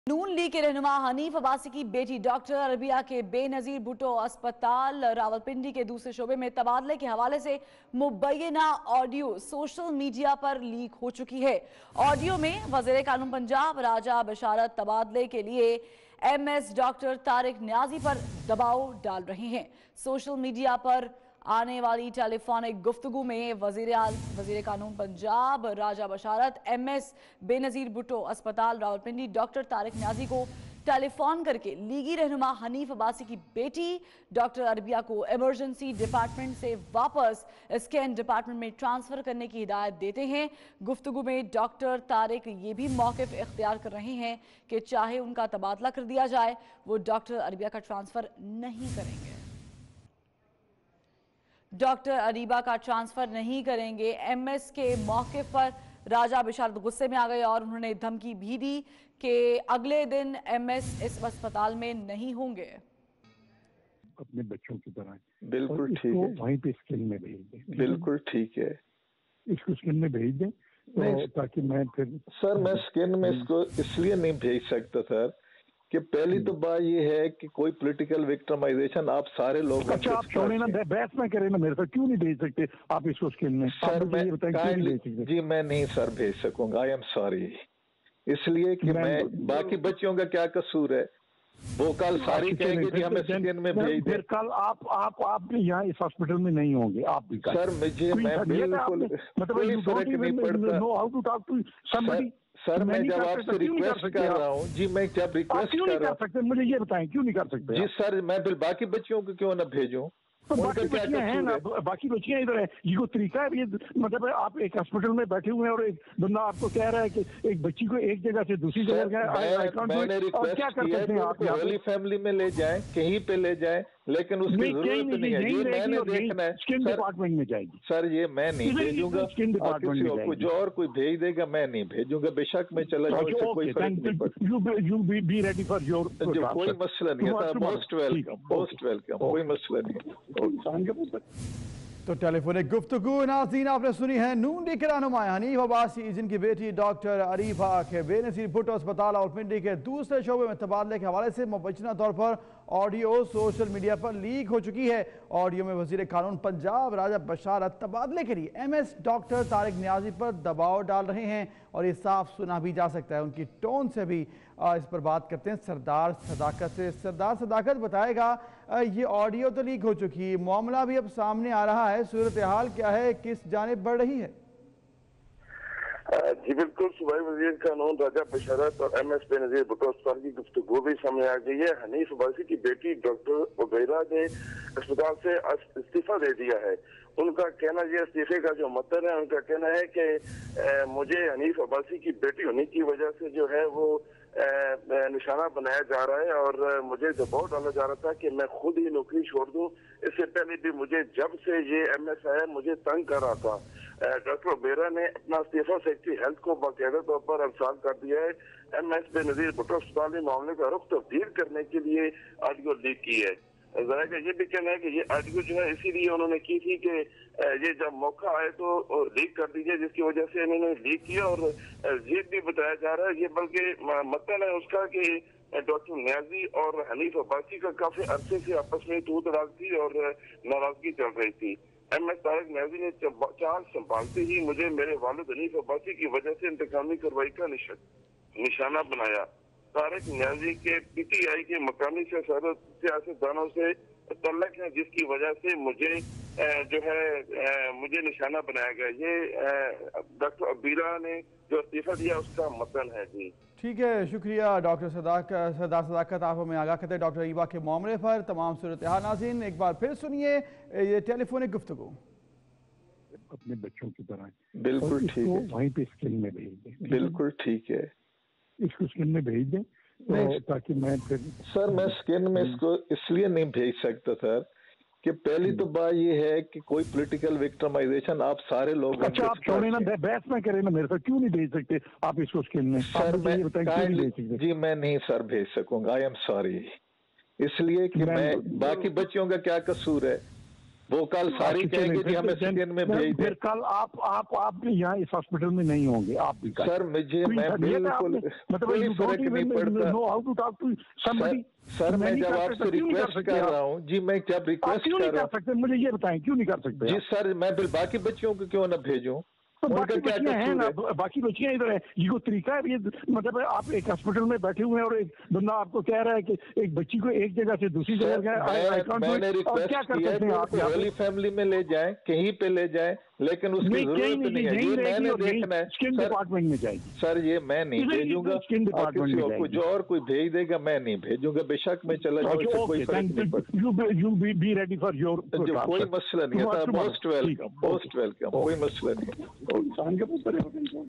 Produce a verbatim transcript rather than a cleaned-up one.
नून league के रहनुमा हनीफ अब्बासी की बेटी डॉक्टर अरबिया के बेनजीर भुट्टो अस्पताल रावलपिंडी के दूसरे शोबे में तबादले के हवाले से मुबैना ऑडियो सोशल मीडिया पर लीक हो चुकी है। ऑडियो में वज़ीर कानून पंजाब राजा बशारत तबादले के लिए M S doctor Tariq Niazi पर दबाव डाल रहे हैं। सोशल मीडिया पर आने वाली टेलीफोनिक गुफ्तगू में वजीर वजीर कानून पंजाब राजा बशारत एम एस बेनजीर भुट्टो अस्पताल रावलपिंडी डॉक्टर तारिक न्याजी को टेलीफोन करके लीगी रहनुमा हनीफ अब्बासी की बेटी डॉक्टर अरबिया को इमरजेंसी डिपार्टमेंट से वापस स्कैन डिपार्टमेंट में ट्रांसफर करने की हिदायत देते हैं। गुफ्तगू में डॉक्टर तारिक ये भी मौक़िफ़ इख्तियार कर रहे हैं कि चाहे उनका तबादला कर दिया जाए, वो डॉक्टर अरबिया का ट्रांसफर नहीं करेंगे। डॉक्टर अरीबा का ट्रांसफर नहीं करेंगे। एमएस के मौके पर राजा बशारत गुस्से में आ गए और उन्होंने धमकी भी दी कि अगले दिन एमएस इस अस्पताल में नहीं होंगे। अपने बच्चों की तरह बिल्कुल ठीक है, वहीं पे स्किन में भेज दें। बिल्कुल ठीक है, इसको स्किन में भेज दें तो ताकि मैं फिर सर मैं स्किन में इसको इसलिए नहीं भेज सकता सर कि पहली तो बात ये है कि कोई पॉलिटिकल विक्टिमाइजेशन आप सारे लोग अच्छा आप छोड़े ना, बहस ना करें ना मेरे साथ, क्यों नहीं भेज सकते आप इसको स्किन में? सर मैं काइंडली जी मैं नहीं सर भेज सकूंगा, आई एम सॉरी, इसलिए कि मैं, मैं बाकी बच्चों का क्या कसूर है, वो कल सारी कहेंगे जी हमें स्किन में भेज दे। फिर कल आप आप आप भी यहाँ इस हॉस्पिटल में नहीं होंगे आप भी सर। मुझे मैं बिल्कुल मतलब फर्क नहीं पड़ता know how to talk to somebody. Sir मैं जब आपसे रिक्वेस्ट कर रहा हूँ जी, मैं जब रिक्वेस्ट कर रहा हूँ मुझे ये बताएं क्यों नहीं कर सकते जी सर? मैं फिर बाकी बच्चियों को क्यों ना भेजूं? तो बाकी बच्चियां हैं ना, बाकी बच्चियां इधर है, ये को तरीका है ये, मतलब आप एक हॉस्पिटल में बैठे हुए हैं और एक बंदा आपको कह रहा है कि एक बच्ची को एक जगह से दूसरी जगह गया, मैंने रिक्वेस्ट क्या कर सकते हैं आप? होली फैमिली में ले जाएं, कहीं पे ले जाएं, लेकिन उसकी जरूरत नहीं है, ये मैंने देखना है। स्किन डिपार्टमेंट में जाएगी सर, ये मैं नहीं भेजूंगा, स्किन डिपार्टमेंट में कुछ और कोई भेज देगा, मैं नहीं भेजूंगा, बेशक मैं चला जाऊँ, कोई कोई मसला नहीं है, मोस्ट वेलकम, मोस्ट वेलकम, कोई मसला नहीं। तो टेलीफोनिक गुफ्तगू नाज़रीन आपने सुनी है। नून लीग के रहनुमा हनीफ अब्बासी जिनकी बेटी डॉक्टर अरीबा के बेनजीर भुट्टो अस्पताल रावलपिंडी के दूसरे शोबे में तबादले के हवाले से मुबैना तौर पर ऑडियो सोशल मीडिया पर लीक हो चुकी है। ऑडियो में वजीर कानून पंजाब राजा बशारत तबादले के लिए M S doctor Tariq Niazi पर दबाव डाल रहे हैं और ये साफ सुना भी जा सकता है। उनकी टोन से भी इस पर बात करते हैं सरदार सदाकत से। सरदार सदाकत बताएगा, ये ऑडियो तो लीक हो चुकी है, मामला भी अब सामने आ रहा है, सूरत हाल क्या है, किस जानिब बढ़ रही है? जी बिल्कुल, सूबाई वजीर कानून राजा बशारत और एम एस बेनजीर भुट्टो अस्पताल की गुफ्तगू भी सामने आ गई है। हनीफ अब्बासी की बेटी डॉक्टर अरेबा ने अस्पताल से इस्तीफा दे दिया है। उनका कहना यह, इस्तीफे का जो मतलब है, उनका कहना है कि मुझे हनीफ अब्बासी की बेटी होने की वजह से जो है वो निशाना बनाया जा रहा है और मुझे दबाव डाला जा रहा था कि मैं खुद ही नौकरी छोड़ दूं। इससे पहले भी मुझे जब से ये एम एस आया मुझे तंग कर रहा था। डॉक्टर अरेबा ने अपना इस्तीफा सेक्रेटरी हेल्थ को बाकायदा तौर पर अरसाल कर दिया है। एम एस बेनजीर भुट्टो अस्पताल ने मामले का रुख तब्दील करने के लिए ऑडियो लीक की है। जरा का ये भी कहना है कि ये ऑडियो जो है इसीलिए उन्होंने की थी कि ये जब मौका आए तो लीक कर दीजिए, जिसकी वजह से इन्होंने लीक किया। और ये भी बताया जा रहा है, ये बल्कि मतलब है उसका कि डॉक्टर न्याजी और हनीफ अब्बासी का काफी अरसे से आपस में तू तड़ाक थी और नाराजगी चल रही थी। एम एस तारिक न्याजी ने चार्ज संभालते ही मुझे मेरे वालिद हनीफ अब्बासी की वजह से इंतकामी कार्रवाई का निशाना बनाया। तारिक न्याजी के पीटीआई के मकामी सियासतदानों से तल्लक है, जिसकी वजह से मुझे जो है मुझे निशाना बनाया गया। ये डॉक्टर अबीरा ने जो इस्तीफा दिया उसका मतलब है। जी ठीक है, शुक्रिया डॉक्टर सदाकत सरदार सदाकत, आप हमें आगाह करते हैं डॉक्टर अरीबा के मामले पर। तमाम सूरत हाल नाज़रीन एक बार फिर सुनिए ये टेलीफोनिक गुफ्तगू। अपने बच्चों की तरह बिल्कुल ठीक है, वहीं पे स्किन में भेज दें। बिल्कुल ठीक है, इसको स्किन में भेज दें तो ताकि मैं फिर सर मैं स्किन में इसको इसलिए नहीं भेज सकता सर कि पहली तो बात ये है कि कोई पॉलिटिकल विक्टिमाइजेशन आप सारे लोग अच्छा आप छोड़े ना, बहस ना करें ना मेरे साथ, क्यों नहीं भेज सकते आप इसको स्किन में? सर मैं काइंडली जी मैं नहीं सर भेज सकूंगा, आई एम सॉरी, इसलिए कि मैं, बाकी बच्चियों का क्या कसूर है, वो कल सारी कहेंगे कि हमें सीएन में भेज दे। फिर कल आप आप आप भी यहाँ इस हॉस्पिटल में नहीं होंगे, आप भी सर मुझे मैं बिल्कुल कोई फर्क नहीं पड़ता सर। मैं जब आपसे रिक्वेस्ट कर रहा हूँ जी, मैं जब रिक्वेस्ट कर रहा हूँ मुझे ये बताएं क्यों नहीं कर सकते जी सर। मैं फिर बाकी बच्चियों को क्यों ना भेजूं? तो बाकी बच्चियां हैं ना, बाकी बच्चियां इधर है। ये कोई तरीका है? ये मतलब आप एक हॉस्पिटल में बैठे हुए हैं और एक बंदा आपको कह रहा है कि एक बच्ची को एक जगह से दूसरी जगह गया, मैंने रिक्वेस्ट किया है आप होली फैमिली में ले जाएं, कहीं पे ले जाएं, लेकिन उसकी जरूरत नहीं है। ये मैंने देखना है स्किन डिपार्टमेंट में जाएगी सर। ये मैं नहीं भेजूंगा, स्किन डिपार्टमेंट में कुछ और कोई भेज देगा, मैं नहीं भेजूंगा। बेशक मैं चला जाऊँ, कोई फर्क नहीं पड़ता। You be ready for your, कोई मसला नहीं है। मोस्ट वेलकम, मोस्ट वेलकम, कोई मसला नहीं है।